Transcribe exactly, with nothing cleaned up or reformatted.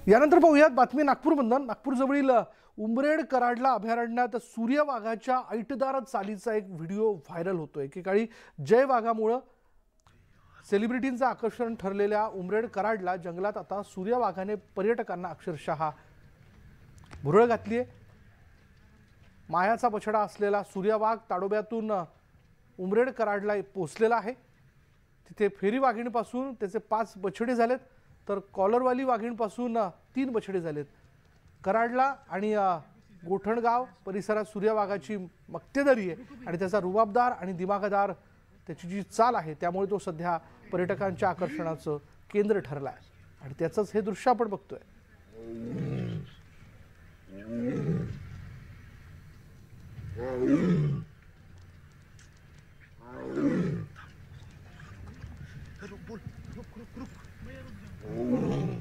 यानंतर पाहूयात बातमी नागपूरमधून। नागपूरजवळील उमरेड कराडला अभयारण्यात सूर्य वाघाच्या ऐटदार चालीचा एक व्हिडिओ व्हायरल होतोय। एकेकाळी जय वाघामुळे सेलिब्रिटींचं आकर्षण ठरलेल्या उमरेड कराडला जंगलात आता सूर्य वाघाने पर्यटकांना अक्षरशः भुरळ घातली आहे। मायाचा बछडा असलेला सूर्य वाघ ताडोब्यातून उमरेड कराडला पोहोचलेला आहे। तिथे फेरी वाघिणीपासून त्याचे पाच बछडे झालेत, तर कॉलरवाली वाघिणीपासून तीन बछडे झालेत। कराडला आणि गोठणगाव परिसरात सूर्य वाघाची मक्तेदारी आहे आणि त्याचा रुबाबदार आणि दिमागदार त्याची जी चाल आहे त्यामुळे तो सध्या पर्यटकांच्या आकर्षणाचं केंद्र ठरला आहे आणि त्याचंच हे दृश्य आपण बघतोय। रुक रुक रुक रुक रुक